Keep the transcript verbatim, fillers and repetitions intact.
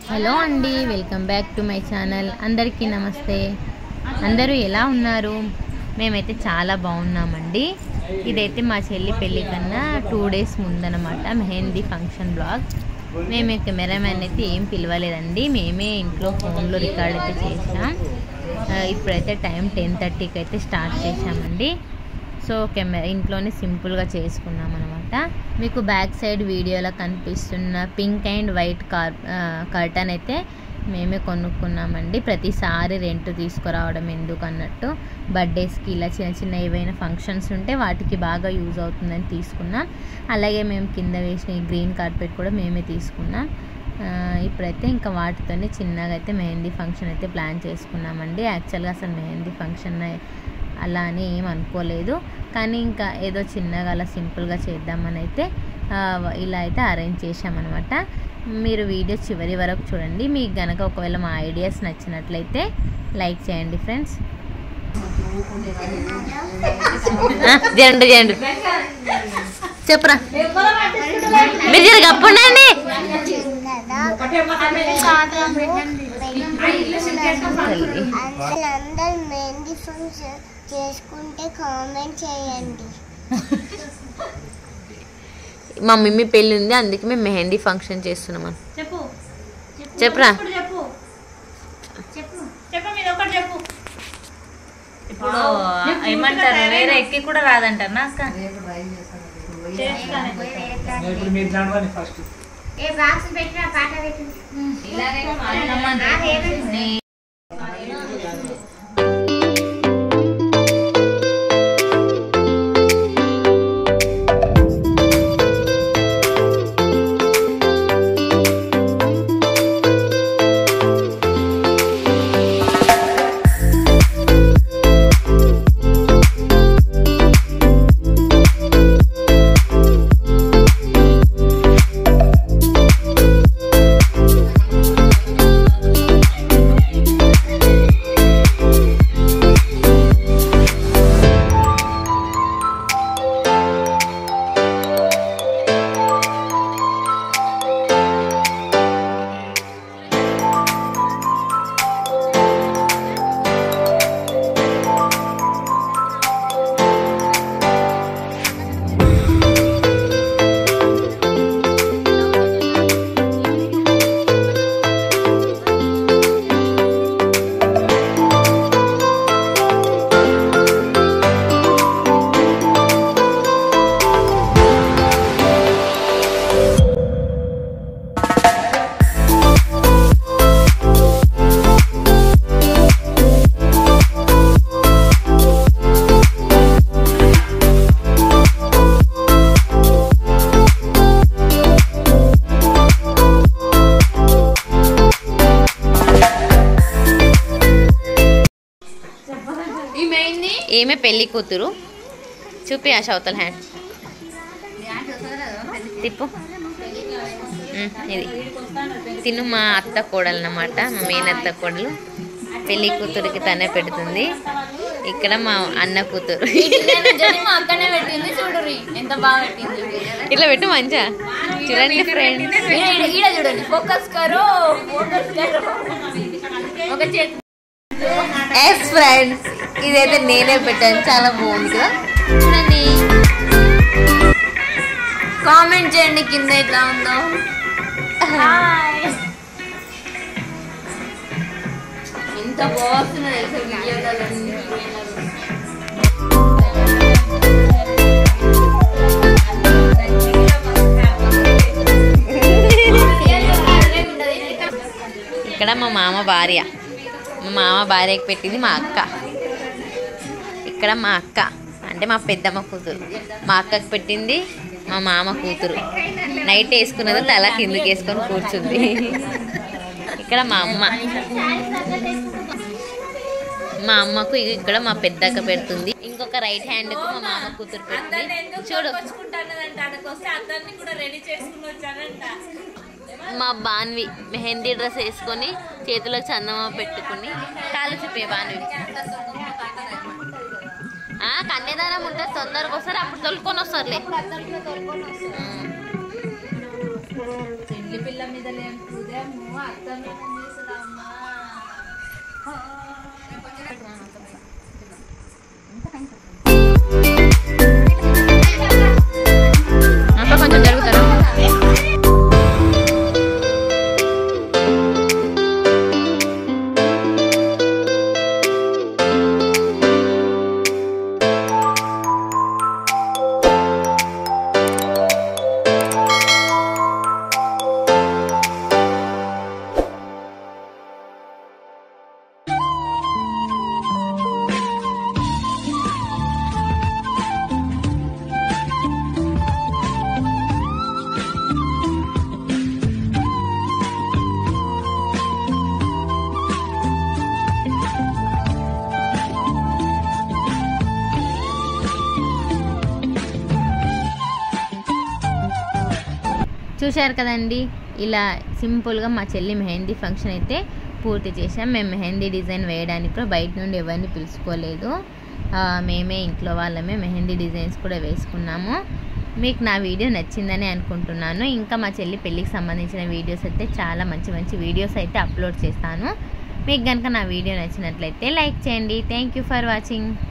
Hello అండి, welcome back to my channel. అందరికీ నమస్తే. అందరూ ఎలా ఉన్నారు? మేమైతే చాలా బాగున్నామండి. ఇదైతే మా చెల్లి పెళ్ళి కన్నా టూ డేస్ ముందనమాట, మెహందీ ఫంక్షన్ బ్లాగ్. మేమే కెమెరామ్యాన్ అయితే ఏం పిలవలేదండి, మేమే ఇంట్లో ఫోన్లో రికార్డ్ అయితే చేసాం. ఇప్పుడైతే టైం టెన్ థర్టీకి అయితే స్టార్ట్ చేసామండి. సో కెమెరా ఇంట్లోనే సింపుల్గా చేసుకున్నాం అనమాట. మీకు బ్యాక్ సైడ్ వీడియోలో కనిపిస్తున్న pink and white car curtain అయితే మేమే కొనుక్కున్నామండి. ప్రతిసారి రెంట్ తీసుకురావడం ఎందుకు అన్నట్టు, బర్త్డేస్కి ఇలా చిన్న చిన్న ఏవైనా ఫంక్షన్స్ ఉంటే వాటికి బాగా యూజ్ అవుతుందని తీసుకున్నాం. అలాగే మేము కింద వేసిన ఈ గ్రీన్ కార్పెట్ కూడా మేమే తీసుకున్నాం. ఇప్పుడైతే ఇంకా వాటితోనే చిన్నగా అయితే మెహందీ ఫంక్షన్ అయితే ప్లాన్ చేసుకున్నామండి. యాక్చువల్గా అసలు మెహందీ ఫంక్షన్ అలా అని ఏం అనుకోలేదు, కానీ ఇంకా ఏదో చిన్నగా అలా సింపుల్గా చేద్దామని అయితే ఇలా అయితే అరేంజ్ చేసామన్నమాట. మీరు వీడియో చివరి వరకు చూడండి. మీకు కనుక ఒకవేళ మా ఐడియాస్ నచ్చినట్లయితే లైక్ చేయండి ఫ్రెండ్స్. జండు జండు చెప్పరా, మీరు జర గప్పుండండి. చేసుకుంటే కామెంట్ చేయండి. మా మమ్మీ పెళ్ళి ఉంది, అందుకే మేము మెహందీ ఫంక్షన్ చేస్తున్నాం. చెప్పరా, ఇప్పుడు ఏమంటారు, వేరే ఎక్కి కూడా రాదంటారా అక్క? ఏమే పెళ్ళి కూతురు చూపి, ఆ షవతల హ్యాండ్ తిప్పు. ఇది తిను మా అత్త కోడలు అన్నమాట, మా మేనత్త కోడలు. పెళ్ళి కూతురికి తనే పెడుతుంది. ఇక్కడ మా అన్న కూతురు ఇట్లా పెట్టు మంచిగా చూడండి ఫ్రెండ్స్. ఎస్ ఫ్రెండ్స్, ఇదైతే నేనే పెట్టాను, చాలా బాగుంది కదా. చూడండి, కామెంట్ చేయండి కింద ఎట్లా ఉందో. ఎంత బాగుంటుందో ఇక్కడ మా మామ భార్య, మా మామ భార్యకి పెట్టింది మా అక్క. ఇక్కడ మా అక్క అంటే మా పెద్దమ్మ కూతురు, మా అక్కకి పెట్టింది మా మామ కూతురు. నైట్ వేసుకున్నది తల కిందకి వేసుకొని కూర్చుంది. ఇక్కడ మా అమ్మ, మా అమ్మకు ఇక్కడ మా పెద్దక్క పెడుతుంది. ఇంకొక రైట్ హ్యాండ్ కు మా మామ కూతురు పెడుతుంది. చూడు, మా బాన్వి మెహందీ డ్రెస్ వేసుకొని చేతిలో చందమా పెట్టుకుని కాలు చూపే బాన్వి. కన్యాదానం ఉంటుంది, తొందరగా వస్తారు, అప్పుడు తొలుకొని వస్తారులే. పిల్ల మీద అక్క కొంచెం జరుగుతారా? చూశారు కదండి, ఇలా సింపుల్గా మా చెల్లి మెహందీ ఫంక్షన్ అయితే పూర్తి చేసాం. మేము మెహందీ డిజైన్ వేయడానికి కూడా బయట నుండి ఎవరిని పిలుచుకోలేదు, మేమే ఇంట్లో వాళ్ళమే మెహందీ డిజైన్స్ కూడా వేసుకున్నాము. మీకు నా వీడియో నచ్చిందని అనుకుంటున్నాను. ఇంకా మా చెల్లి పెళ్ళికి సంబంధించిన వీడియోస్ అయితే చాలా మంచి మంచి వీడియోస్ అయితే అప్లోడ్ చేస్తాను. మీకు కనుక నా వీడియో నచ్చినట్లయితే లైక్ చేయండి. Thank you for watching.